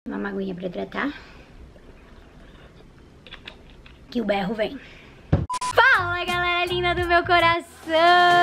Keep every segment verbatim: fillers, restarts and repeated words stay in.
Uma maguinha pra hidratar. Que o berro vem. Fala, galera linda do meu coração!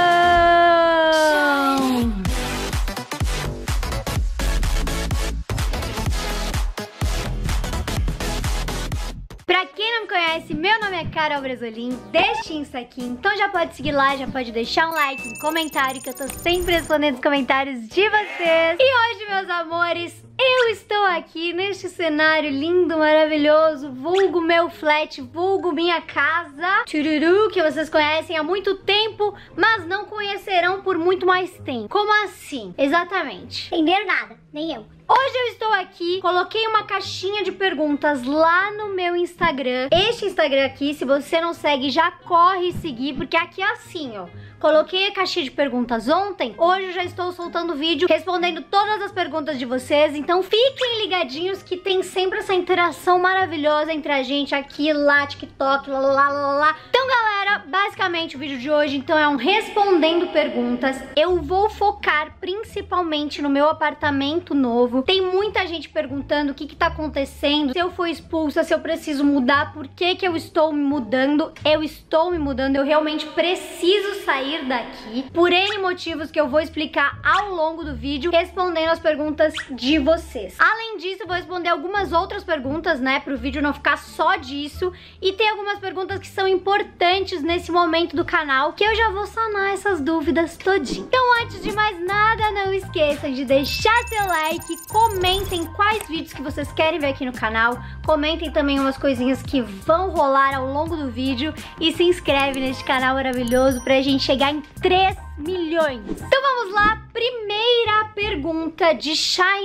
Pra quem não me conhece, meu nome é Carol Brasolim, deste Insta aqui, então já pode seguir lá, já pode deixar um like, um comentário, que eu tô sempre respondendo os comentários de vocês. E hoje, meus amores, eu estou aqui neste cenário lindo, maravilhoso, vulgo meu flat, vulgo minha casa, tururu, que vocês conhecem há muito tempo, mas não conhecerão por muito mais tempo. Como assim? Exatamente. Entenderam nada, nem eu. Hoje eu estou aqui, coloquei uma caixinha de perguntas lá no meu Instagram. Este Instagram aqui, se você não segue, já corre seguir, porque aqui é assim, ó. Coloquei a caixinha de perguntas ontem, hoje eu já estou soltando vídeo respondendo todas as perguntas de vocês, então fiquem ligadinhos que tem sempre essa interação maravilhosa entre a gente aqui, lá, TikTok, lá, lá, lá, lá. Então, galera, basicamente o vídeo de hoje, então, é um respondendo perguntas. Eu vou focar principalmente no meu apartamento novo. Tem muita gente perguntando o que que tá acontecendo, se eu fui expulsa, se eu preciso mudar, por que que eu estou me mudando. Eu estou me mudando, eu realmente preciso sair daqui, por N motivos que eu vou explicar ao longo do vídeo, respondendo as perguntas de vocês. Além disso, eu vou responder algumas outras perguntas, né, pro vídeo não ficar só disso, e tem algumas perguntas que são importantes nesse momento do canal, que eu já vou sanar essas dúvidas todinho. Então, antes de mais nada, não esqueçam de deixar seu like, comentem quais vídeos que vocês querem ver aqui no canal, comentem também umas coisinhas que vão rolar ao longo do vídeo, e se inscreve neste canal maravilhoso pra gente chegar em três milhões. Então vamos lá, primeira pergunta de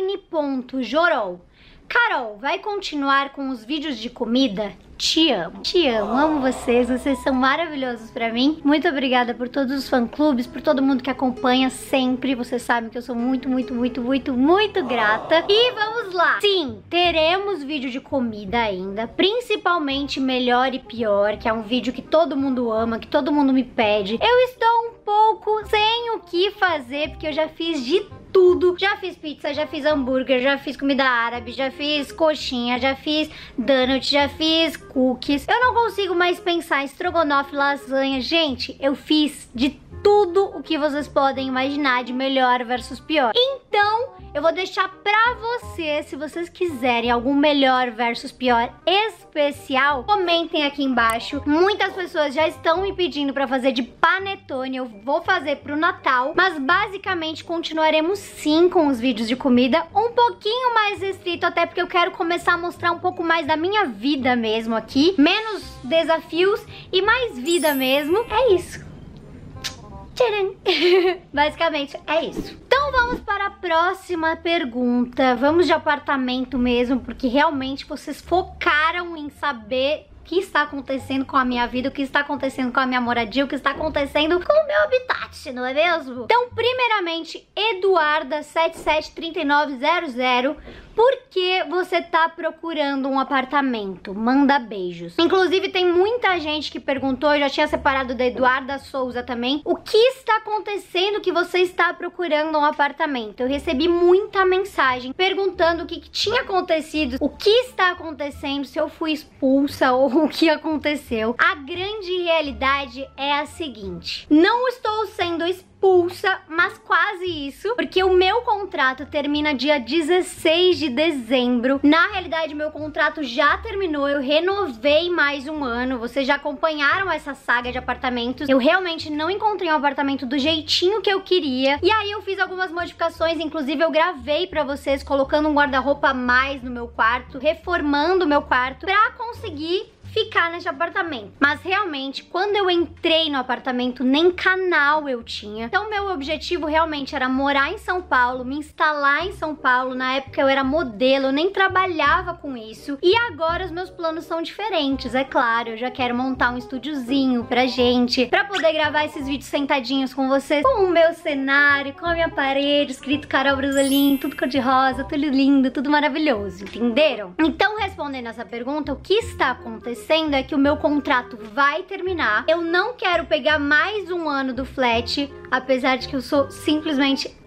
Shine.Jorol. Carol, vai continuar com os vídeos de comida? Te amo, te amo, amo vocês, vocês são maravilhosos pra mim. Muito obrigada por todos os fã-clubes, por todo mundo que acompanha sempre. Vocês sabem que eu sou muito, muito, muito, muito, muito grata. E vamos lá. Sim, teremos vídeo de comida ainda, principalmente Melhor e Pior, que é um vídeo que todo mundo ama, que todo mundo me pede. Eu estou um pouco sem o que fazer, porque eu já fiz de tudo. Já fiz pizza, já fiz hambúrguer, já fiz comida árabe, já fiz coxinha, já fiz donut, já fiz cookies. Eu não consigo mais pensar em estrogonofe, lasanha. Gente, eu fiz de tudo o que vocês podem imaginar de melhor versus pior. Então, eu vou deixar pra vocês, se vocês quiserem algum melhor versus pior especial, comentem aqui embaixo. Muitas pessoas já estão me pedindo pra fazer de panetone, eu vou fazer pro Natal, mas basicamente continuaremos sim com os vídeos de comida, um pouquinho mais restrito, até porque eu quero começar a mostrar um pouco mais da minha vida mesmo aqui, menos desafios e mais vida mesmo. É isso. Tcharam! Basicamente é isso. Então vamos para a próxima pergunta. Vamos de apartamento mesmo, porque realmente vocês focaram em saber o que está acontecendo com a minha vida, o que está acontecendo com a minha moradia, o que está acontecendo com o meu habitat, não é mesmo? Então, primeiramente, Eduarda sete sete três nove zero zero, por que você tá procurando um apartamento? Manda beijos. Inclusive, tem muita gente que perguntou, eu já tinha separado da Eduarda Souza também, o que está acontecendo que você está procurando um apartamento? Eu recebi muita mensagem perguntando o que, que tinha acontecido, o que está acontecendo, se eu fui expulsa ou o que aconteceu. A grande realidade é a seguinte: não estou sendo expulsa, Pulsa, mas quase isso, porque o meu contrato termina dia dezesseis de dezembro. Na realidade, meu contrato já terminou, eu renovei mais um ano. Vocês já acompanharam essa saga de apartamentos. Eu realmente não encontrei um apartamento do jeitinho que eu queria, e aí eu fiz algumas modificações, inclusive eu gravei pra vocês colocando um guarda-roupa a mais no meu quarto, reformando o meu quarto pra conseguir ficar nesse apartamento. Mas realmente, quando eu entrei no apartamento, nem canal eu tinha. Então meu objetivo realmente era morar em São Paulo, me instalar em São Paulo. Na época eu era modelo, eu nem trabalhava com isso. E agora os meus planos são diferentes, é claro. Eu já quero montar um estúdiozinho pra gente, pra poder gravar esses vídeos sentadinhos com vocês, com o meu cenário, com a minha parede, escrito Carol Brasolim, tudo cor de rosa, tudo lindo, tudo maravilhoso, entenderam? Então, respondendo essa pergunta, o que está acontecendo é que o meu contrato vai terminar. Eu não quero pegar mais um ano do flat, apesar de que eu sou simplesmente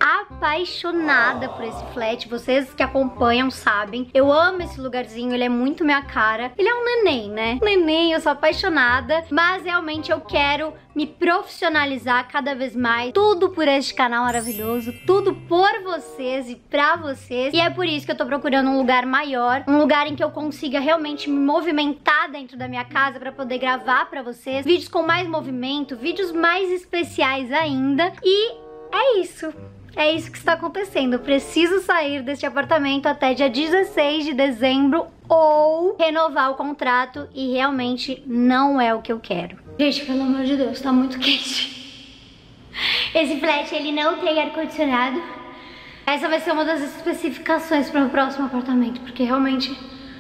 apaixonada por esse flat. Vocês que acompanham sabem. Eu amo esse lugarzinho, ele é muito minha cara. Ele é um neném, né? Neném, eu sou apaixonada. Mas realmente eu quero me profissionalizar cada vez mais. Tudo por este canal maravilhoso. Tudo por vocês e pra vocês. E é por isso que eu tô procurando um lugar maior. Um lugar em que eu consiga realmente me movimentar dentro da minha casa pra poder gravar pra vocês. Vídeos com mais movimento, vídeos mais especiais ainda. E é isso. É isso que está acontecendo. Eu preciso sair deste apartamento até dia dezesseis de dezembro ou renovar o contrato e realmente não é o que eu quero. Gente, pelo amor de Deus, tá muito quente. Esse flat, ele não tem ar-condicionado. Essa vai ser uma das especificações para o próximo apartamento, porque realmente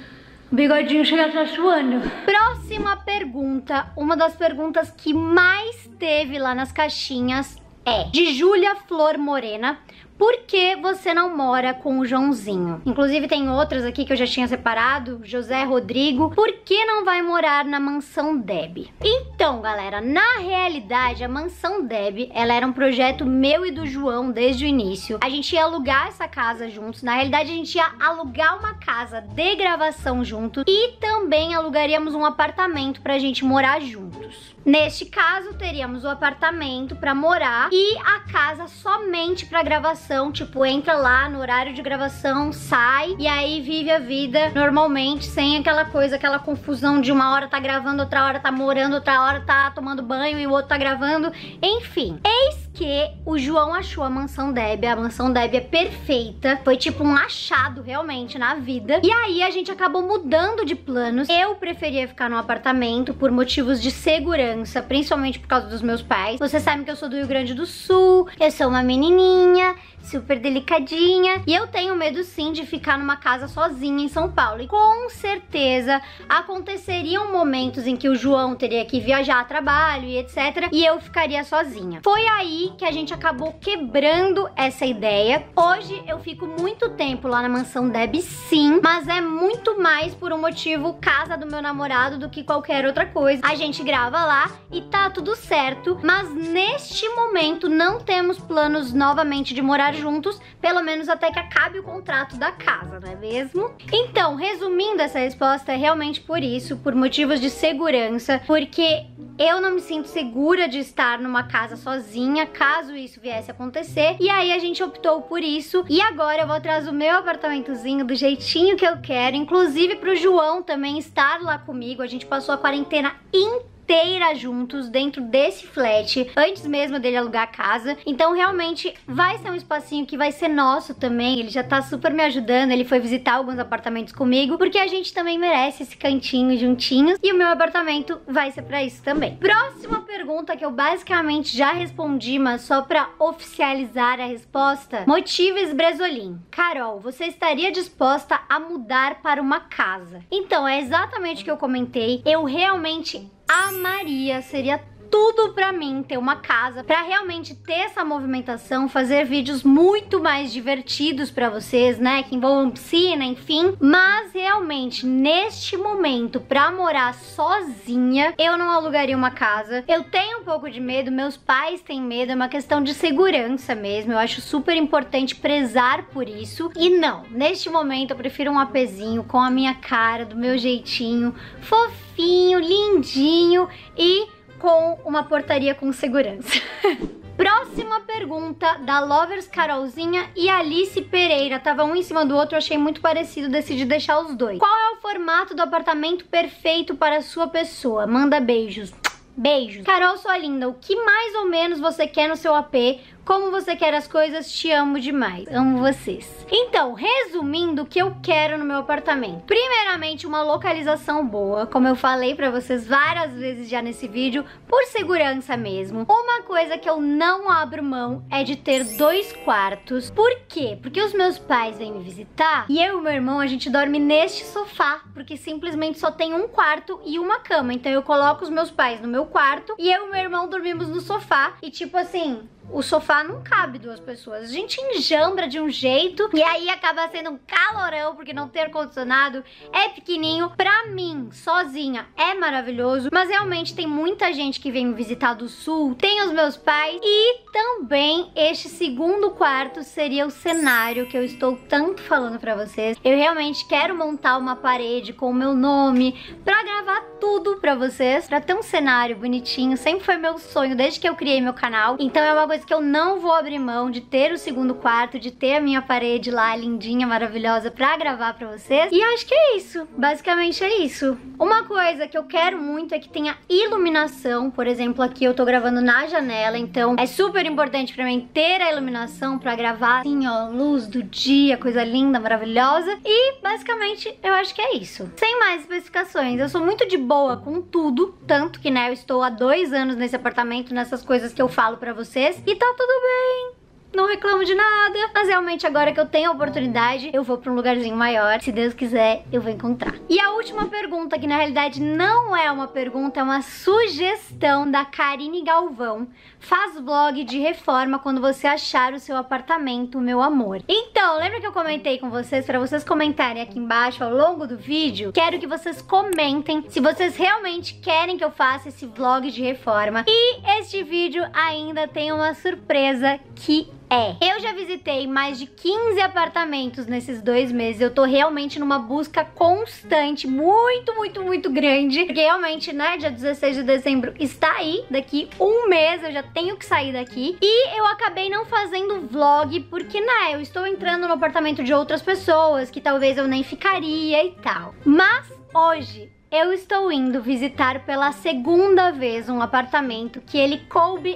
o bigodinho chega a estar suando. Próxima pergunta, uma das perguntas que mais teve lá nas caixinhas é de Júlia Flor Morena. Por que você não mora com o Joãozinho? Inclusive tem outras aqui que eu já tinha separado. José Rodrigo. Por que não vai morar na mansão Deb? Então, galera, na realidade a mansão Deb, ela era um projeto meu e do João desde o início. A gente ia alugar essa casa juntos. Na realidade a gente ia alugar uma casa de gravação juntos e também alugaríamos um apartamento pra gente morar juntos. Neste caso, teríamos o apartamento pra morar e a casa somente pra gravação. Tipo, entra lá no horário de gravação, sai e aí vive a vida normalmente, sem aquela coisa, aquela confusão de uma hora tá gravando, outra hora tá morando, outra hora tá tomando banho e o outro tá gravando. Enfim, eis que o João achou a mansão Deb. A mansão Deb é perfeita. Foi tipo um achado realmente na vida. E aí a gente acabou mudando de planos. Eu preferia ficar no apartamento por motivos de segurança, principalmente por causa dos meus pais. Vocês sabem que eu sou do Rio Grande do Sul, eu sou uma menininha super delicadinha e eu tenho medo sim de ficar numa casa sozinha em São Paulo. E com certeza aconteceriam momentos em que o João teria que viajar a trabalho e etcétera. E eu ficaria sozinha. Foi aí que a gente acabou quebrando essa ideia. Hoje eu fico muito tempo lá na mansão Deb, sim, mas é muito mais por um motivo casa do meu namorado do que qualquer outra coisa. A gente grava lá e tá tudo certo, mas neste momento não temos planos novamente de morar juntos, pelo menos até que acabe o contrato da casa, não é mesmo? Então, resumindo essa resposta, é realmente por isso, por motivos de segurança, porque eu não me sinto segura de estar numa casa sozinha, caso isso viesse a acontecer, e aí a gente optou por isso, e agora eu vou atrás do meu apartamentozinho do jeitinho que eu quero, inclusive pro João também estar lá comigo. A gente passou a quarentena inteira inteira juntos dentro desse flat, antes mesmo dele alugar a casa. Então realmente vai ser um espacinho que vai ser nosso também. Ele já tá super me ajudando, ele foi visitar alguns apartamentos comigo, porque a gente também merece esse cantinho juntinhos, e o meu apartamento vai ser pra isso também. Próxima pergunta que eu basicamente já respondi, mas só pra oficializar a resposta. Motivos Bresolim. Carol, você estaria disposta a mudar para uma casa? Então, é exatamente o que eu comentei. Eu realmente amaria, seria tudo pra mim ter uma casa, pra realmente ter essa movimentação, fazer vídeos muito mais divertidos pra vocês, né, que envolvam piscina, enfim. Mas realmente, neste momento, pra morar sozinha, eu não alugaria uma casa. Eu tenho um pouco de medo, meus pais têm medo, é uma questão de segurança mesmo. Eu acho super importante prezar por isso. E não, neste momento eu prefiro um apezinho com a minha cara, do meu jeitinho, fofinho, lindinho e com uma portaria com segurança. Próxima pergunta da Lovers Carolzinha e Alice Pereira. Tava um em cima do outro, eu achei muito parecido, decidi deixar os dois. Qual é o formato do apartamento perfeito para a sua pessoa? Manda beijos. Beijos. Carol, sua linda, o que mais ou menos você quer no seu A P? Como você quer as coisas? Te amo demais. Amo vocês. Então, resumindo o que eu quero no meu apartamento. Primeiramente, uma localização boa, como eu falei pra vocês várias vezes já nesse vídeo, por segurança mesmo. Uma coisa que eu não abro mão é de ter dois quartos. Por quê? Porque os meus pais vêm me visitar e eu e meu irmão, a gente dorme neste sofá, porque simplesmente só tem um quarto e uma cama. Então eu coloco os meus pais no meu quarto e eu e meu irmão dormimos no sofá e tipo assim, o sofá não cabe duas pessoas. A gente enjambra de um jeito e aí acaba sendo um calorão, porque não ter ar-condicionado é pequenininho. Pra mim, sozinha, é maravilhoso, mas realmente tem muita gente que vem me visitar do sul, tem os meus pais e também este segundo quarto seria o cenário que eu estou tanto falando pra vocês. Eu realmente quero montar uma parede com o meu nome pra gravar tudo pra vocês, pra ter um cenário bonitinho. Sempre foi meu sonho desde que eu criei meu canal, então é uma coisa que eu não vou abrir mão de ter o segundo quarto, de ter a minha parede lá lindinha, maravilhosa pra gravar pra vocês. E acho que é isso, basicamente é isso. Uma coisa que eu quero muito é que tenha iluminação. Por exemplo, aqui eu tô gravando na janela, então é super importante pra mim ter a iluminação pra gravar assim, ó, luz do dia, coisa linda, maravilhosa. E basicamente eu acho que é isso. Sem mais especificações, eu sou muito de boa com tudo, tanto que, né, eu estou há dois anos nesse apartamento, nessas coisas que eu falo pra vocês, e tá tudo bem. Não reclamo de nada, mas realmente agora que eu tenho a oportunidade, eu vou pra um lugarzinho maior. Se Deus quiser, eu vou encontrar. E a última pergunta, que na realidade não é uma pergunta, é uma sugestão da Karine Galvão. Faz vlog de reforma quando você achar o seu apartamento, meu amor. Então, lembra que eu comentei com vocês, pra vocês comentarem aqui embaixo ao longo do vídeo? Quero que vocês comentem se vocês realmente querem que eu faça esse vlog de reforma. E este vídeo ainda tem uma surpresa que é, eu já visitei mais de quinze apartamentos nesses dois meses. Eu tô realmente numa busca constante, muito, muito, muito grande. Porque realmente, né, dia dezesseis de dezembro está aí. Daqui um mês eu já tenho que sair daqui. E eu acabei não fazendo vlog porque, né, eu estou entrando no apartamento de outras pessoas que talvez eu nem ficaria e tal. Mas hoje eu estou indo visitar pela segunda vez um apartamento que ele coube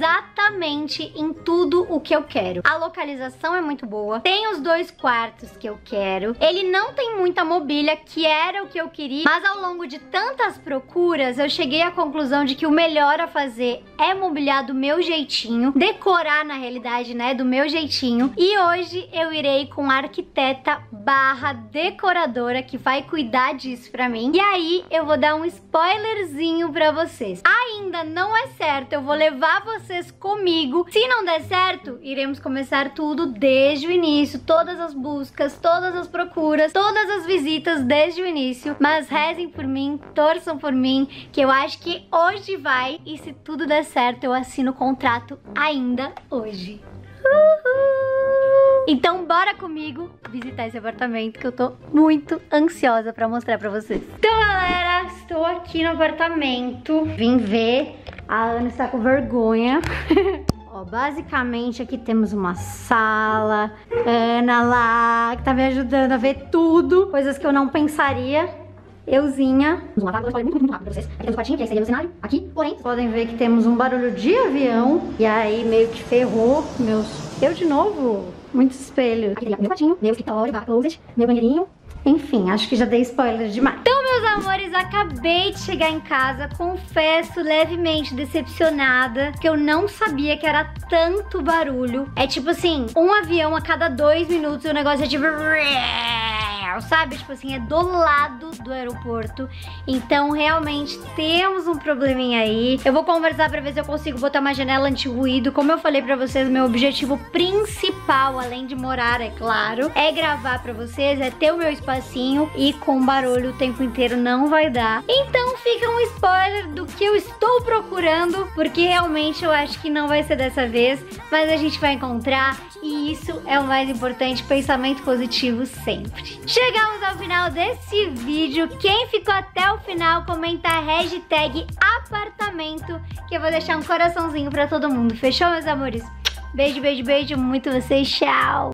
exatamente em tudo o que eu quero. A localização é muito boa, tem os dois quartos que eu quero, ele não tem muita mobília, que era o que eu queria, mas ao longo de tantas procuras eu cheguei à conclusão de que o melhor a fazer é mobiliar do meu jeitinho, decorar na realidade, né, do meu jeitinho. E hoje eu irei com a arquiteta barra decoradora que vai cuidar disso pra mim. E aí Aí eu vou dar um spoilerzinho pra vocês. Ainda não é certo, eu vou levar vocês comigo. Se não der certo, iremos começar tudo desde o início. Todas as buscas, todas as procuras, todas as visitas desde o início. Mas rezem por mim, torçam por mim, que eu acho que hoje vai. E se tudo der certo, eu assino o contrato ainda hoje. Uhul! Então bora comigo visitar esse apartamento que eu tô muito ansiosa pra mostrar pra vocês. Então galera, estou aqui no apartamento. Vim ver, a Ana está com vergonha. Ó, basicamente aqui temos uma sala, Ana lá, que tá me ajudando a ver tudo. Coisas que eu não pensaria. Euzinha. Vamos lá, vou falar muito, muito rápido pra vocês. Aqui temos o quartinho, que aí seria o cenário. Aqui, porém, vocês podem ver que temos um barulho de avião. E aí meio que ferrou meus... Eu de novo? Muitos espelhos. Aqui tem meu quartinho, meu escritório, closet, meu banheirinho. Enfim, acho que já dei spoiler demais. Então, meus amores, acabei de chegar em casa. Confesso, levemente decepcionada, que eu não sabia que era tanto barulho. É tipo assim, um avião a cada dois minutos e o negócio é tipo... sabe? Tipo assim, é do lado do aeroporto. Então, realmente, temos um probleminha aí. Eu vou conversar pra ver se eu consigo botar uma janela anti-ruído. Como eu falei pra vocês, meu objetivo principal, além de morar, é claro, é gravar pra vocês, é ter o meu espacinho. E com barulho o tempo inteiro não vai dar. Então, fica um spoiler do que eu estou procurando, porque realmente eu acho que não vai ser dessa vez. Mas a gente vai encontrar. E isso é o mais importante, pensamento positivo sempre. Chegamos ao final desse vídeo. Quem ficou até o final, comenta a hashtag apartamento, que eu vou deixar um coraçãozinho pra todo mundo. Fechou, meus amores? Beijo, beijo, beijo. Muito vocês. Tchau!